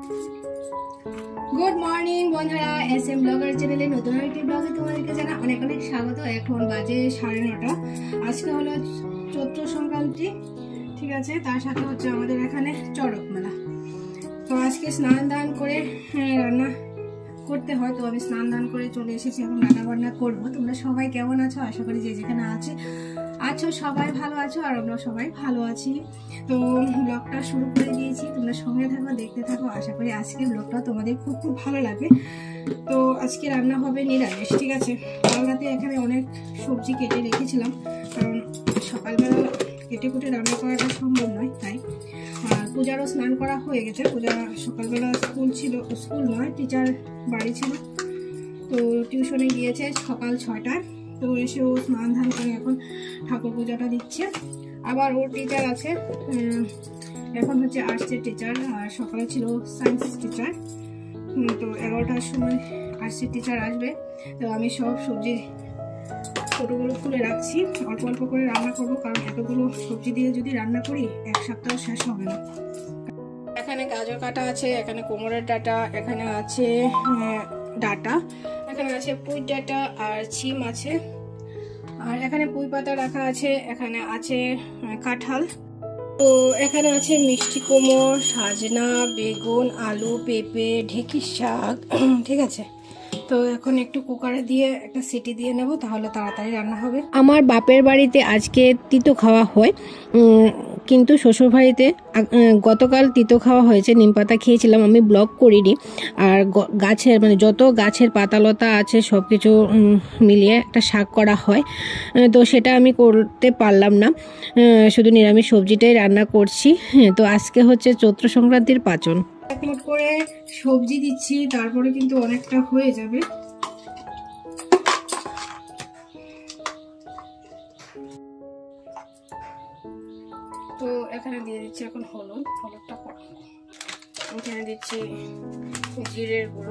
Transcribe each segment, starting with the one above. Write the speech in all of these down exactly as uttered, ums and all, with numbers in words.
Good morning বন্ধুরা, S M blogger চ্যানেলে নতুন একটি ব্লগে তোমাদেরকে জানা অনেক অনেক স্বাগত। এখন বাজে সাড়ে নটা। আজকে হলো চৈত্র সংক্রান্তি, ঠিক আছে। তার সাথে হচ্ছে আমাদের এখানে চড়ক মেলা। তো আজকে স্নান দান করে রান্না করতে হয়, তো আমি স্নান দান করে চলে এসেছি, এখন রান্না বান্না করবো। তোমরা সবাই কেমন আছো? আশা করি যে যেখানে আছে আছো সবাই ভালো আছো, আর আমরা সবাই ভালো আছি। তো ব্লগটা শুরু করে দিয়েছি, তোমরা সঙ্গে থাকো, দেখতে থাকো। আশা করি আজকের ব্লগটা তোমাদের খুব খুব ভালো লাগে। তো আজকে রান্না হবে নিরামিষ, ঠিক আছে। কাল রাতে এখানে অনেক সবজি কেটে রেখেছিলাম, কারণ সকালবেলা কেটে কুটে রান্না করাটা সম্ভব নয়, তাই। আর পূজারও স্নান করা হয়ে গেছে। পূজা সকালবেলা স্কুল ছিল, স্কুল নয় টিচার বাড়ি ছিল, তো টিউশনে গিয়েছে সকাল ছয়টায়। তো এসে ও স্নান ধান করে এখন ঠাকুর পূজাটা দিচ্ছে। আবার ওর টিচার আছে, এখন হচ্ছে আর্টসের টিচার, আর সকালে ছিল সায়েন্স টিচার। তো এগারোটার সময় আর্টসের টিচার আসবে। তো আমি সব সবজি ছোটোগুলো খুলে রাখছি, অল্প অল্প করে রান্না করবো, কারণ এতগুলো সবজি দিয়ে যদি রান্না করি এক সপ্তাহ শেষ হবে না। এখানে গাজর কাটা আছে, এখানে কোমরের ডাটা, এখানে আছে ডাটা, এখানে আছে পুঁই ডাটা আর ছিম আছে, আর এখানে পুঁই পাতা রাখা আছে, এখানে আছে কাঁঠাল, তো এখানে আছে মিষ্টি কুমড়ো, সাজনা, বেগুন, আলু, পেঁপে, ঢেঁকির শাক, ঠিক আছে। তো এখন একটু কুকারে দিয়ে একটা সিটি দিয়ে নেব, তাহলে তাড়াতাড়ি রান্না হবে। আমার বাপের বাড়িতে আজকে তিতো খাওয়া হয়, কিন্তু শ্বশুর বাড়িতে গতকাল তিতো খাওয়া হয়েছে, নিম পাতা খেয়েছিলাম, আমি ব্লগ করিনি। আর গাছের মানে যত গাছের পাতালতা আছে সব কিছু মিলিয়ে একটা শাক করা হয়, তো সেটা আমি করতে পারলাম না, শুধু নিরামিষ সবজিটাই রান্না করছি। তো আজকে হচ্ছে চৈত্র সংক্রান্তির পাচন। এক মুঠ করে সবজি দিচ্ছি, তারপরে কিন্তু অনেকটা হয়ে যাবে। তো এখানে দিয়ে দিচ্ছি এখন হলুদ, হলুদটা এখানে দিচ্ছি জিরের গুঁড়ো,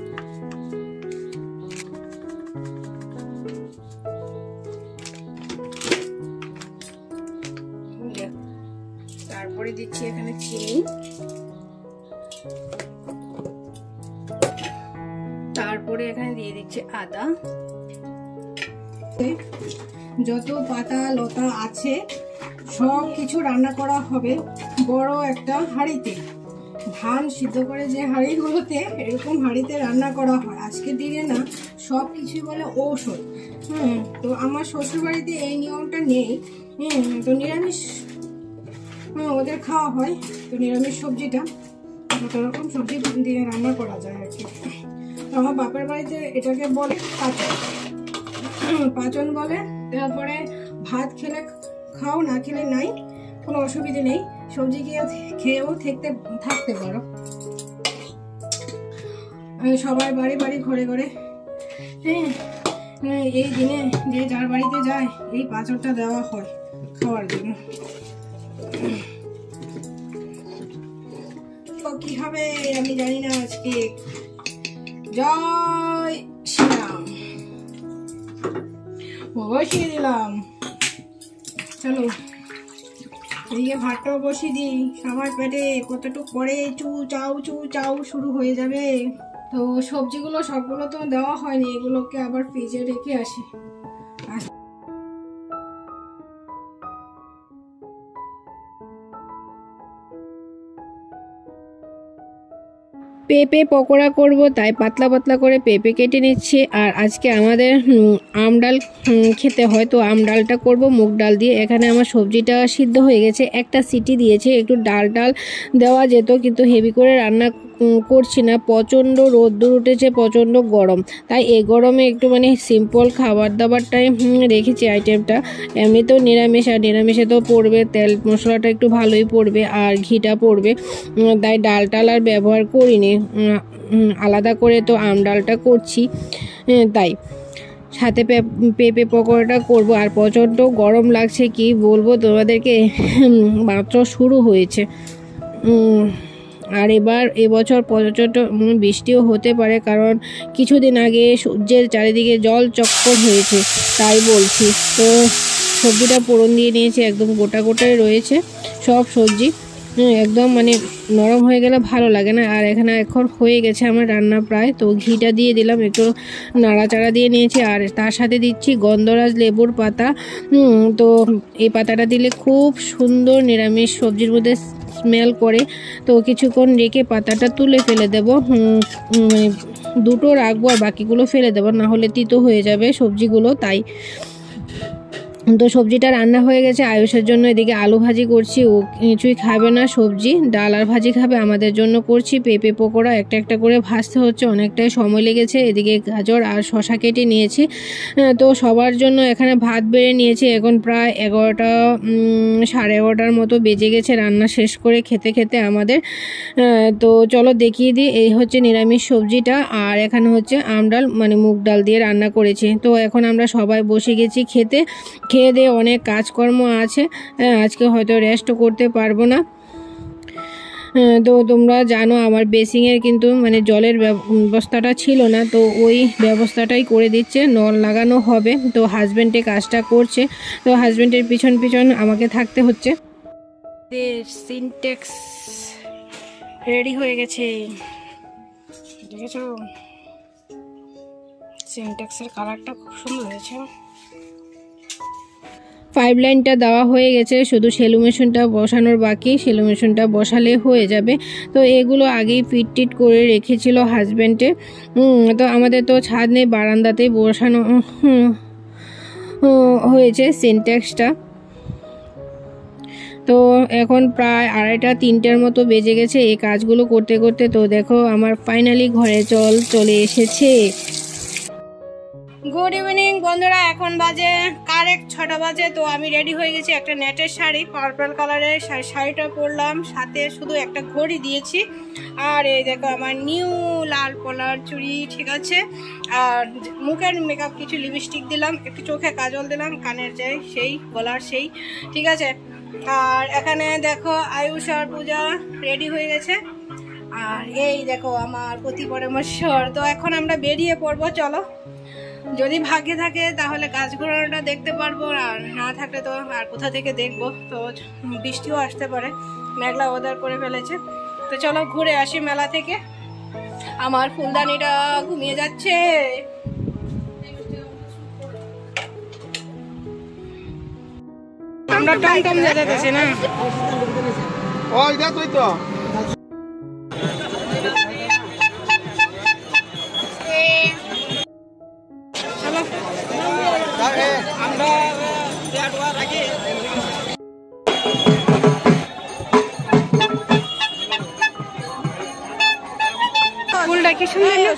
তারপরে দিচ্ছি এখানে চিনি, তারপরে এখানে দিয়ে দিচ্ছি আদা। যত পাতা লতা আছে সব কিছু রান্না করা হবে বড় একটা হাঁড়িতে। ধান সিদ্ধ করে যে হাঁড়িগুলোতে, এরকম হাঁড়িতে রান্না করা হয়। আজকে দিনে না সব কিছুই বলে ঔষধ। হুম তো আমার শ্বশুর বাড়িতে এই নিয়মটা নেই। হুম তো নিরামিষ হ্যাঁ ওদের খাওয়া হয়, তো নিরামিষ সবজিটা যত রকম সবজি দিয়ে রান্না করা যায় আর কি। তো আমার বাপের বাড়িতে এটাকে বলে পাচন, পাচন বলে। তারপরে ভাত খেলে খাও, না খেলে নাই, কোনো অসুবিধে নেই, সবজি খেয়ে খেয়েও থাকতে থাকতে পারো। সবাই বাড়ি বাড়ি ঘরে ঘরে হ্যাঁ এই দিনে যে যার বাড়িতে যায় এই পাচনটা দেওয়া হয় খাওয়ার জন্য। তো কি হবে আমি জানি না আজকে। জয় শ্রীরাম, বসিয়ে দিলাম। চলো এদিকে ভাতটাও বসিয়ে দিই, সবার পেটে কতটুকু পরে চু চাউ চু চাউ শুরু হয়ে যাবে। তো সবজিগুলো সবগুলো তো দেওয়া হয়নি, এগুলোকে আবার ফ্রিজে রেখে আসি। পেঁপে পকোড়া করব, তাই পাতলা পাতলা করে পেঁপে কেটে নিচ্ছি। আর আজকে আমাদের আম ডাল খেতে হয়, তো আম ডালটা করব মুগ ডাল দিয়ে। এখানে আমার সবজিটা সিদ্ধ হয়ে গেছে, একটা সিটি দিয়েছে। একটু ডাল ডাল দেওয়া যেত, কিন্তু হেভি করে রান্না করছি না, প্রচণ্ড রোদ্দুর উঠেছে, প্রচণ্ড গরম, তাই এই গরমে একটু মানে সিম্পল খাবার দাবারটাই রেখেছি আইটেমটা। এমনিতেও নিরামিষ, আর নিরামিষে তো পড়বে তেল মশলাটা একটু ভালোই পড়বে, আর ঘিটা পড়বে, তাই ডাল টাল আর ব্যবহার করিনি আলাদা করে, তো আম ডালটা করছি তাই। সাথে পেঁপে পকোড়াটা করব। আর প্রচণ্ড গরম লাগছে, কি বলবো তোমাদেরকে, মাত্র শুরু হয়েছে। আর এবার এবছর প্রচণ্ড বৃষ্টিও হতে পারে, কারণ কিছুদিন আগে সূর্যের চারিদিকে জল চক্কর হয়েছে, তাই বলছি। তো সবজিটা ফোড়ন দিয়ে নিয়েছি, একদম গোটা গোটাই রয়েছে সব সবজি। একদম মানে নরম হয়ে গেলে ভালো লাগে না। আর এখানে এখন হয়ে গেছে আমার রান্না প্রায়। তো ঘিটা দিয়ে দিলাম, একটু নাড়াচাড়া দিয়ে নিয়েছি, আর তার সাথে দিচ্ছি গন্ধরাজ লেবুর পাতা। তো এই পাতাটা দিলে খুব সুন্দর নিরামিষ সবজির মধ্যে স্মেল করে। তো কিছুক্ষণ রেখে পাতাটা তুলে ফেলে দেবো, মানে দুটো রাখবো আর বাকিগুলো ফেলে দেবো, না হলে তিতো হয়ে যাবে সবজিগুলো। তাই তো সবজিটা রান্না হয়ে গেছে আয়ুষের জন্য। এদিকে আলু ভাজি করছি, ও কিছুই খাবে না, সবজি ডাল আর ভাজি খাবে। আমাদের জন্য করছি পেঁপে পকোড়া, একটা একটা করে ভাজতে হচ্ছে, অনেকটাই সময় লেগেছে। এদিকে গাজর আর শশা কেটে নিয়েছি। তো সবার জন্য এখানে ভাত বেড়ে নিয়েছি। এখন প্রায় এগারোটা সাড়ে এগারোটার মতো বেজে গেছে রান্না শেষ করে খেতে খেতে আমাদের। তো চলো দেখিয়ে দিই, এই হচ্ছে নিরামিষ সবজিটা, আর এখানে হচ্ছে আমডাল মানে মুগ ডাল দিয়ে রান্না করেছি। তো এখন আমরা সবাই বসে গেছি খেতে। খেয়ে দিয়ে অনেক কাজকর্ম আছে, আজকে হয়তো রেস্টও করতে পারবো না। তো তোমরা জানো আমার বেসিংয়ের কিন্তু মানে জলের ব্যবস্থাটা ছিল না, তো ওই ব্যবস্থাটাই করে দিচ্ছে, নল লাগানো হবে। তো হাজব্যান্ডে কাজটা করছে, তো হাজব্যান্ডের পিছন পিছন আমাকে থাকতে হচ্ছে। সিনটেক্স রেডি হয়ে গেছে, দেখেছো সিনটেক্সের কালারটা খুব সুন্দর হয়েছে। পাইপ লাইনটা দেওয়া হয়ে গেছে, শুধু সেলু মেশিনটা বসানোর বাকি, সেলু মেশিনটা বসালে হয়ে যাবে। তো এগুলো আগেই ফিট টিট করে রেখেছিল হাজব্যান্ডে। তো আমাদের তো ছাদ নেই, বারান্দাতেই বসানো হয়েছে সিনট্যাক্সটা। তো এখন প্রায় আড়াইটা তিনটের মতো বেজে গেছে এই কাজগুলো করতে করতে। তো দেখো আমার ফাইনালি ঘরে জল চলে এসেছে। গুড ইভিনিং বন্ধুরা, এখন বাজে কারেক্ট ছটা বাজে। তো আমি রেডি হয়ে গেছি, একটা নেটের শাড়ি পার্পল কালারের শাড়িটা পরলাম, সাথে শুধু একটা ঘড়ি দিয়েছি, আর এই দেখো আমার নিউ লাল পলার চুড়ি, ঠিক আছে। আর মুখের মেকআপ কিছু লিপস্টিক দিলাম, একটু চোখে কাজল দিলাম, কানের যাই সেই, গলার সেই, ঠিক আছে। আর এখানে দেখো আয়ুষ আর পূজা রেডি হয়ে গেছে, আর এই দেখো আমার পতি পরমেশ্বর। তো এখন আমরা বেরিয়ে পড়বো, চলো। যদি ভাগ্যে থাকে তাহলে গাছ ঘোরানোটা দেখতে পারবো, আর না থাকলে তো আর কোথা থেকে দেখবো। তো বৃষ্টিও আসতে পারে, মেঘলা ওয়েদার করে ফেলেছে। তো চলো ঘুরে আসি মেলা থেকে। আমার ফুলদানিটা ঘুমিয়ে যাচ্ছে। আমরা টমটম যেতেছি না, ওই দেখ তুই তো फूलटा की सुंदर ले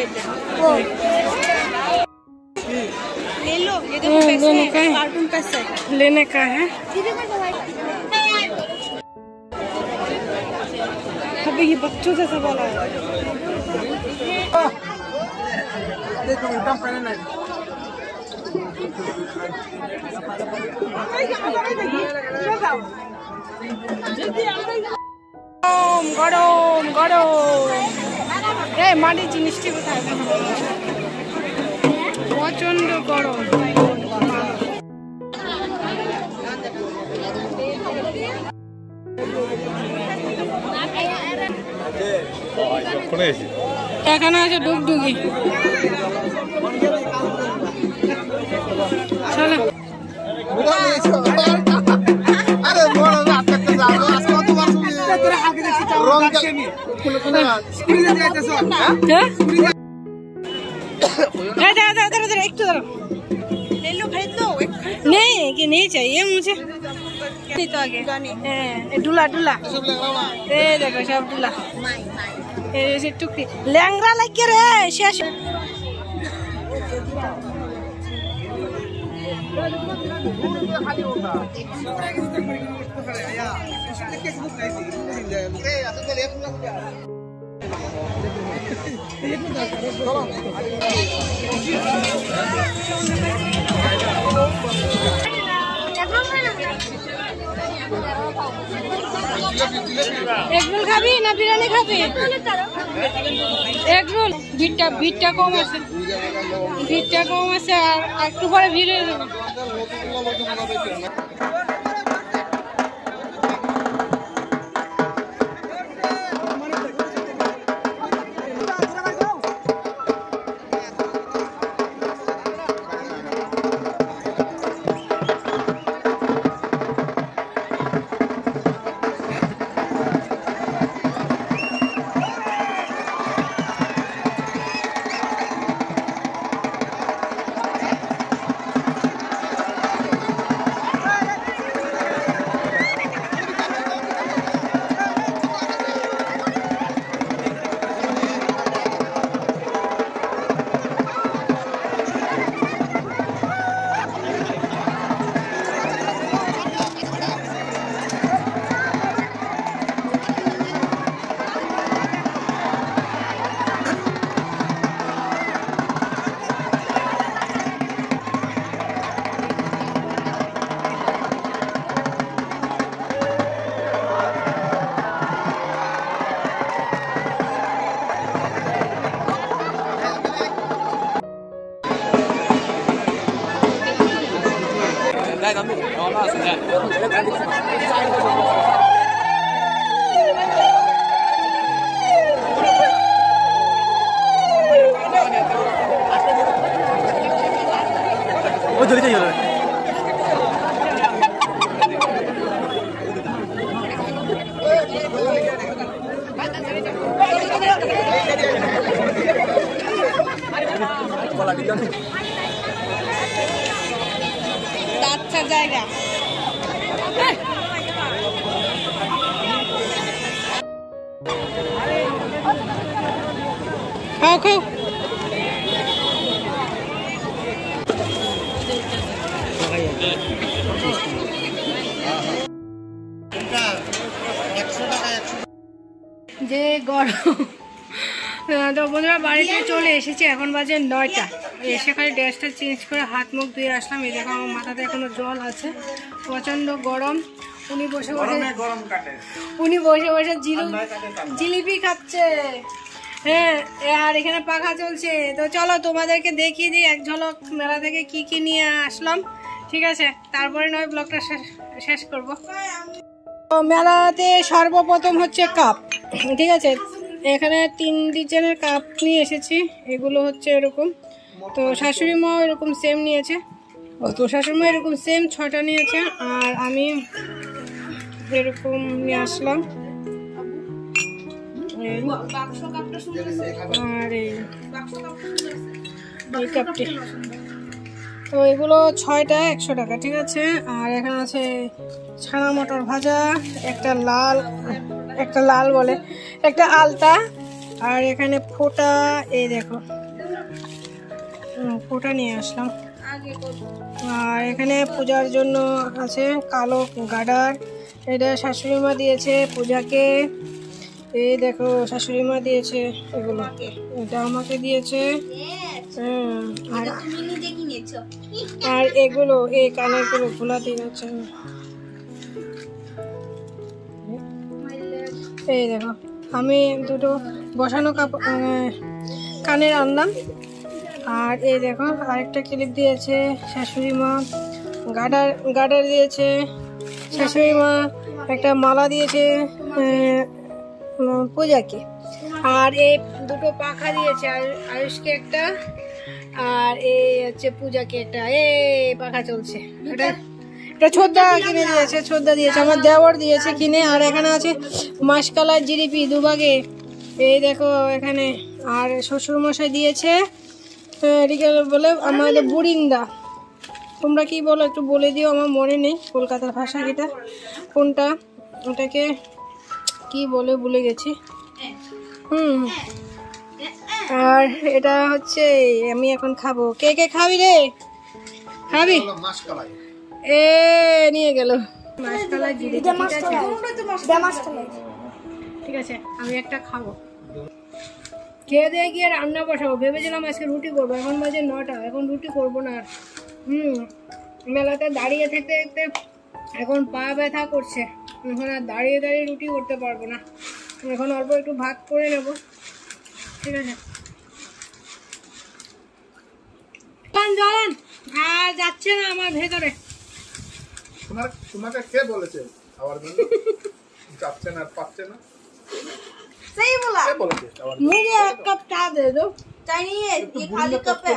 लो, ये देखो पैसे कार्टून पैसे लेने का है। अभी ये बच्चों जैसा बोला है। देखो एकदम पहले नहीं গরম গরম এই মাটির জিনিসটি কোথায়, প্রচন্ড গরম। এখানে আছে ডুগডুগি, চলো। नहीं कि नहीं चाहिए मुझे, नहीं तो आगे डुला डुला ए देखो सब डुला ऐसे टुकड़ी लैंगरा लग के रे शेष। এগ রোল খাবি না বিরিয়ানি খাবি? এগ রোল, ভিড়টা ভিড়টা কম আছে, ভিড়টা কম আছে, আর একটু পরে ভিড় হয়ে যাবে। আচ্ছা জায়গা খাও খাও যে গরম তো বন্ধুরা বাড়িতে চলে এসেছি, এখন বাজে নয়টা। এসে খালি ড্রেসটা চেঞ্জ করে হাত মুখ ধুয়ে আসলাম। এই দেখো আমার মাথাতে এখনো জল আছে, প্রচন্ড গরম। উনি বসে বসে উনি বসে বসে জিলিপি খাচ্ছে। হ্যাঁ, আর এখানে পাখা চলছে। তো চলো তোমাদেরকে দেখিয়ে দিই এক ঝলক মেলা থেকে কি কি নিয়ে আসলাম, ঠিক আছে? তারপরে নয় ব্লগটা শেষ করবো। মেলাতে সর্বপ্রথম হচ্ছে কাপ, ঠিক আছে? এখানে তিন ডিজাইনের কাপ নিয়ে এসেছি। এগুলো হচ্ছে এরকম, তো শাশুড়ি মা এরকম সেম নিয়েছে, তো শাশুড়ি মা এরকম সেম ছটা নিয়েছে, আর আমি এরকম নিয়ে আসলাম। আর এই কাপটি, তো এগুলো ছয়টা একশো টাকা, ঠিক আছে? আর এখানে আছে ছানা মটর ভাজা, একটা লাল একটা লাল বলে একটা আলতা, আর এখানে ফোঁটা, এই দেখো ফোঁটা নিয়ে আসলাম। আর এখানে পূজার জন্য আছে কালো গাডার, এটা শাশুড়ি মা দিয়েছে পূজাকে। এই দেখো শাশুড়ি মা দিয়েছে এগুলো, এটা আমাকে দিয়েছে। আর আর এগুলো এই কানের গুলো খোলা দিয়ে যাচ্ছে। এই দেখো আমি দুটো বসানো কাপড় কানের আনলাম। আর এই দেখো আরেকটা ক্লিপ দিয়েছে শাশুড়ি মা, গাডার গাডার দিয়েছে শাশুড়ি মা, একটা মালা দিয়েছে পূজাকে। আর এই দুটো পাখা দিয়েছে আয়ুষকে একটা, আর এই হচ্ছে পূজাকে একটা। এই পাখা চলছে, এটা এটা ছোদ্দা কিনে দিয়েছে, ছোদ্দা দিয়েছে আমার দেওয়ার দিয়েছে কিনে। আর এখানে আছে মাসকালার জিলিপি দুভাগে, এই দেখো এখানে। আর শ্বশুর মশাই দিয়েছে বলে আমাদের বুরিন্দা, তোমরা কি বলো একটু বলে দিও, আমার মনে নেই কলকাতার ভাষা এটা কোনটা, ওটাকে কি বলে ভুলে গেছি। হুম আর এটা হচ্ছে আমি এখন খাবো। কে কে খাবি রে? খাবি? এ নিয়ে গেল মাসকালাই জিলিপি, ঠিক আছে? আমি একটা খাবো, খেয়ে দিয়ে গিয়ে রান্না বসাবো। ভেবেছিলাম আজকে রুটি করবো, এখন বাজে নটা, এখন রুটি করবো না আর। হুম মেলাতে দাঁড়িয়ে থাকতে থাকতে এখন পা ব্যথা করছে, এখন আর দাঁড়িয়ে দাঁড়িয়ে রুটি করতে পারবো না। এখন অল্প একটু ভাত করে নেবো, ঠিক আছে? জ্বালান আর যাচ্ছে না আমার ভেতরে। তোমার তোমাকে কে বলেছে খাওয়ার জন্য? যাচ্ছে না, পাচ্ছে না, सही बोला। কে বলেছে খাওয়ার জন্য? मुझे एक कप चाय दे दो। चाय नहीं है, ये खाली कप है।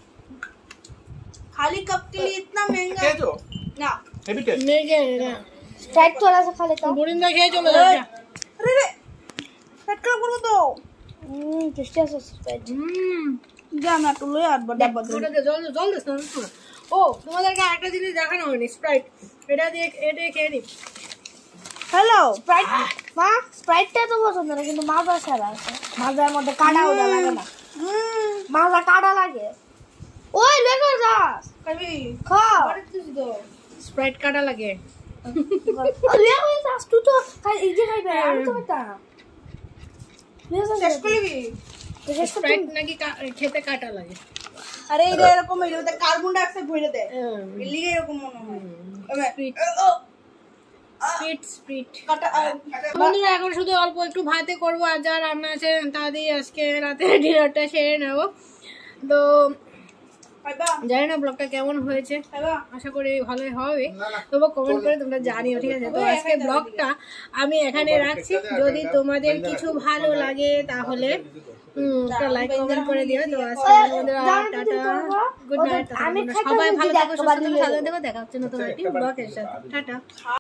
खाली कप के लिए इतना महंगा কে जो ना। हेवी टेस्ट नहीं क्या है, स्प्राइट थोड़ा सा खा लेता हूँ। बुरिंदा खेल चलो जा। अरे रे स्प्राइट का बोलो तो हम्म टेस्टी है स्प्राइट। हम्म जा मैं तो ले यार बड़ा बड़ा ওটা দে, জল দে, জল দে না। ও তোমাদেরকে একটা জিনিস দেখানো হয়নি, স্প্রাইট। এটা দিয়ে এটা খেয়ে নি। हेलो स्प्राइट माँ स्प्राइट টা তো পছন্দ না, কিন্তু মাজা ছাড়া আছে, মাজার মধ্যে কাঁটা ওটা লাগে না। মাজা কাঁটা লাগে। ওই লেখো যা কবি খাও স্প্রাইট কাটা লাগে। লেখো যা তুই তো খাই এই যে খাইবে, আমি তো বেটা শেষ করবি? স্প্রাইট নাকি কা- খেতে কাটা লাগে। আরে এটা এরকম এটাতে কার্বন ডাই অক্সাইড ভরে দেয়, এর লিগে এরকম মনে হয়। স্প্রিট স্প্রিট বন্ধুরা এখন শুধু অল্প একটু ভাতে করবো, আর যা রান্না আছে তা দিয়ে আজকে রাতে ডিনারটা সেরে নেবো। তো জানি না ব্লগটা কেমন হয়েছে, আশা করি ভালোই হবে, না না তবু কমেন্ট করে তোমরা জানিও, ঠিক আছে? তো আজকে ব্লগটা আমি এখানে রাখছি। যদি তোমাদের কিছু ভালো লাগে তাহলে একটা লাইক কমেন্ট করে দিও। তো আজকে বন্ধুরা টাটা, গুড নাইট। সবাই ভালো থাকো, সুস্থ থাকো, সাবধানে থাকো। দেখা হচ্ছে নতুন একটি ব্লগের সাথে। টাটা।